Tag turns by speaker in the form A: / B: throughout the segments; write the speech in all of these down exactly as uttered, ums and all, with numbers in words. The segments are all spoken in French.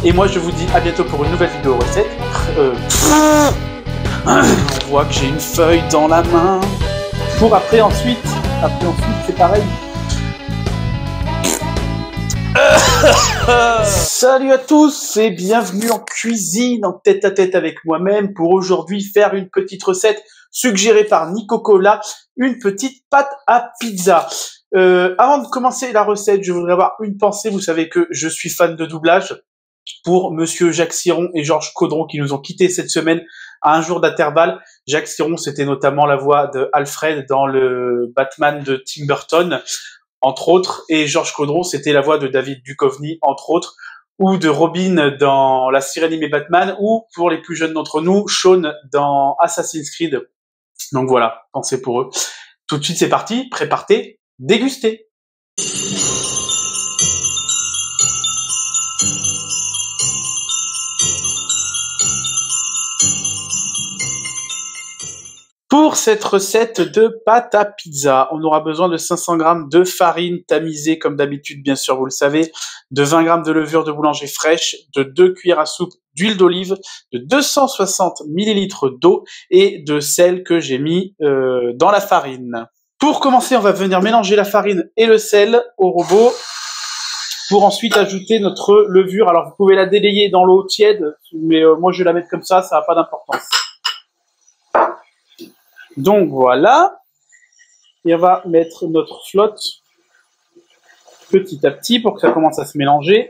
A: Et moi je vous dis à bientôt pour une nouvelle vidéo recette. Euh... On voit que j'ai une feuille dans la main. Pour après ensuite, après ensuite c'est pareil. Salut à tous et bienvenue en cuisine, en tête à tête avec moi-même pour aujourd'hui faire une petite recette suggérée par Nico Cola, une petite pâte à pizza. Euh, avant de commencer la recette, je voudrais avoir une pensée. Vous savez que je suis fan de doublage pour Monsieur Jacques Siron et Georges Caudron qui nous ont quittés cette semaine à un jour d'intervalle. Jacques Siron, c'était notamment la voix de Alfred dans le Batman de Tim Burton, entre autres, et Georges Caudron, c'était la voix de David Duchovny, entre autres, ou de Robin dans La Sirène et Batman, ou, pour les plus jeunes d'entre nous, Sean dans Assassin's Creed. Donc voilà, pensez pour eux. Tout de suite, c'est parti, préparez, dégustez. Pour cette recette de pâte à pizza, on aura besoin de cinq cents grammes de farine tamisée, comme d'habitude, bien sûr, vous le savez, de vingt grammes de levure de boulanger fraîche, de deux cuillères à soupe d'huile d'olive, de deux cent soixante millilitres d'eau et de sel que j'ai mis euh, dans la farine. Pour commencer, on va venir mélanger la farine et le sel au robot pour ensuite ajouter notre levure. Alors, vous pouvez la délayer dans l'eau tiède, mais euh, moi, je vais la mettre comme ça, ça n'a pas d'importance. Donc voilà, et on va mettre notre flotte petit à petit pour que ça commence à se mélanger.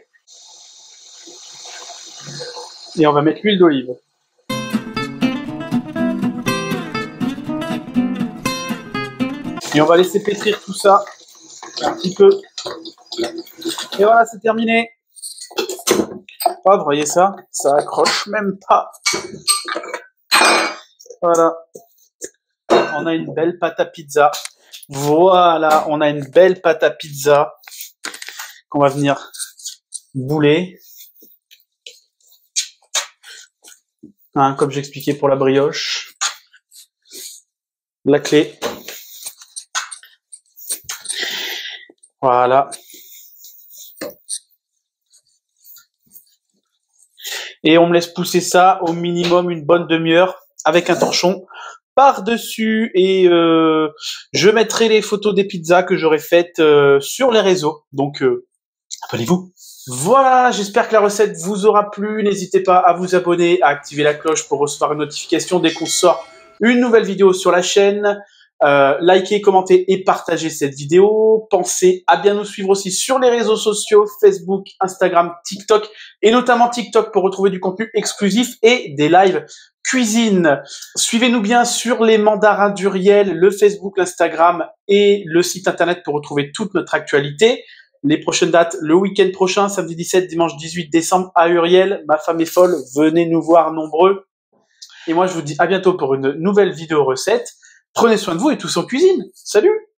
A: Et on va mettre l'huile d'olive. Et on va laisser pétrir tout ça un petit peu. Et voilà, c'est terminé. Oh, vous voyez ça? Ça accroche même pas. Voilà. On a une belle pâte à pizza. Voilà, on a une belle pâte à pizza qu'on va venir bouler. Hein, comme j'expliquais pour la brioche. La clé. Voilà. Et on me laisse pousser ça au minimum une bonne demi-heure avec un torchon par-dessus, et euh, je mettrai les photos des pizzas que j'aurai faites euh, sur les réseaux, donc euh, abonnez-vous. Voilà, j'espère que la recette vous aura plu, n'hésitez pas à vous abonner, à activer la cloche pour recevoir une notification dès qu'on sort une nouvelle vidéo sur la chaîne, euh, likez, commentez et partagez cette vidéo, pensez à bien nous suivre aussi sur les réseaux sociaux, Facebook, Instagram, TikTok, et notamment TikTok pour retrouver du contenu exclusif et des lives cuisine. Suivez-nous bien sur les mandarins d'Uriel, le Facebook, l'Instagram et le site internet pour retrouver toute notre actualité. Les prochaines dates, le week-end prochain, samedi dix-sept, dimanche dix-huit décembre à Uriel. Ma femme est folle, venez nous voir nombreux. Et moi, je vous dis à bientôt pour une nouvelle vidéo recette. Prenez soin de vous et tous en cuisine. Salut!